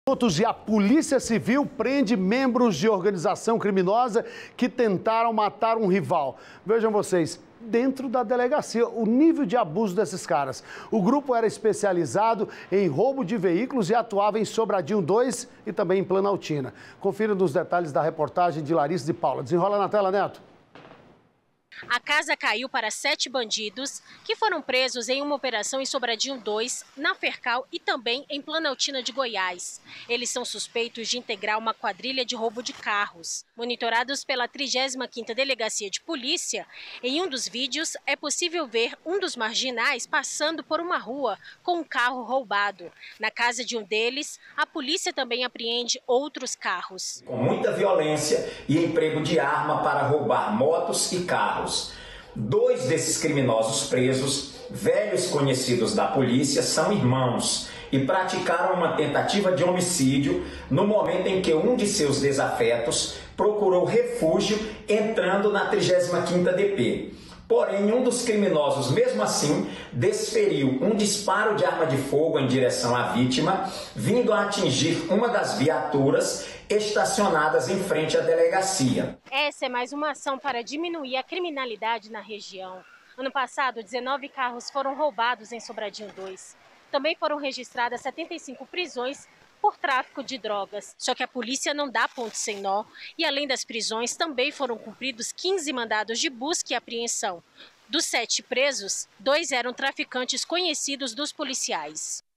E a Polícia Civil prende membros de organização criminosa que tentaram matar um rival. Vejam vocês, dentro da delegacia, o nível de abuso desses caras. O grupo era especializado em roubo de veículos e atuava em Sobradinho 2 e também em Planaltina. Confira nos detalhes da reportagem de Larissa de Paula. Desenrola na tela, Neto. A casa caiu para 7 bandidos que foram presos em uma operação em Sobradinho 2, na Fercal e também em Planaltina de Goiás. Eles são suspeitos de integrar uma quadrilha de roubo de carros. Monitorados pela 35ª Delegacia de Polícia, em um dos vídeos é possível ver um dos marginais passando por uma rua com um carro roubado. Na casa de um deles, a polícia também apreende outros carros. Com muita violência e emprego de arma para roubar motos e carros. 2 desses criminosos presos, velhos conhecidos da polícia, são irmãos e praticaram uma tentativa de homicídio no momento em que um de seus desafetos procurou refúgio entrando na 35ª DP. Porém, um dos criminosos, mesmo assim, desferiu um disparo de arma de fogo em direção à vítima, vindo a atingir uma das viaturas estacionadas em frente à delegacia. Essa é mais uma ação para diminuir a criminalidade na região. Ano passado, 19 carros foram roubados em Sobradinho 2. Também foram registradas 75 prisões por tráfico de drogas. Só que a polícia não dá ponto sem nó e, além das prisões, também foram cumpridos 15 mandados de busca e apreensão. Dos 7 presos, 2 eram traficantes conhecidos dos policiais.